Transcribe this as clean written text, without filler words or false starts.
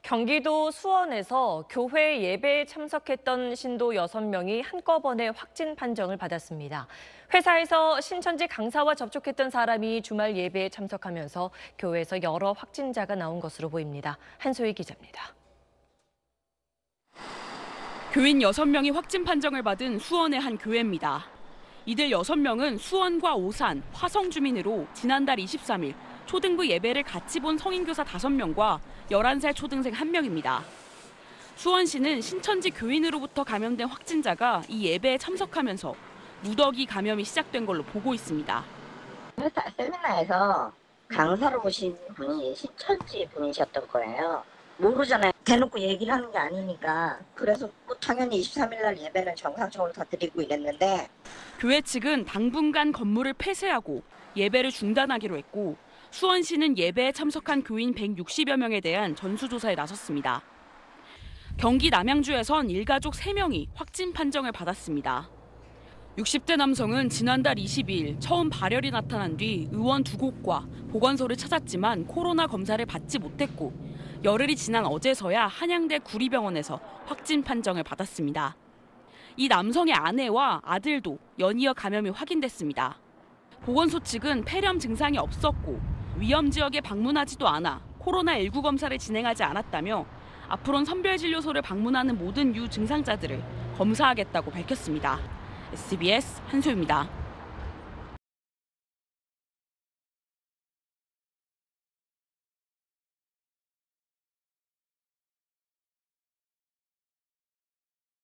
경기도 수원에서 교회 예배에 참석했던 신도 6명이 한꺼번에 확진 판정을 받았습니다. 회사에서 신천지 강사와 접촉했던 사람이 주말 예배에 참석하면서 교회에서 여러 확진자가 나온 것으로 보입니다. 한소희 기자입니다. 교인 6명이 확진 판정을 받은 수원의 한 교회입니다. 이들 6명은 수원과 오산, 화성 주민으로 지난달 23일 초등부 예배를 같이 본 성인교사 5명과 11살 초등생 1명입니다. 수원시는 신천지 교인으로부터 감염된 확진자가 이 예배에 참석하면서 누더기 감염이 시작된 걸로 보고 있습니다. 회사 세미나에서 강사로 오신 분이 신천지 분이셨던 거예요. 모르잖아요. 대놓고 얘기를 하는 게 아니니까. 그래서 뭐 당연히 23일 날 예배는 정상적으로 다 드리고 이랬는데. 교회 측은 당분간 건물을 폐쇄하고 예배를 중단하기로 했고 수원시는 예배에 참석한 교인 160여 명에 대한 전수조사에 나섰습니다. 경기 남양주에선 일가족 3명이 확진 판정을 받았습니다. 60대 남성은 지난달 22일 처음 발열이 나타난 뒤 의원 2곳과 보건소를 찾았지만 코로나 검사를 받지 못했고 열흘이 지난 어제서야 한양대 구리병원에서 확진 판정을 받았습니다. 이 남성의 아내와 아들도 연이어 감염이 확인됐습니다. 보건소 측은 폐렴 증상이 없었고 위험 지역에 방문하지도 않아 코로나19 검사를 진행하지 않았다며 앞으로는 선별진료소를 방문하는 모든 유증상자들을 검사하겠다고 밝혔습니다. SBS 한소희입니다.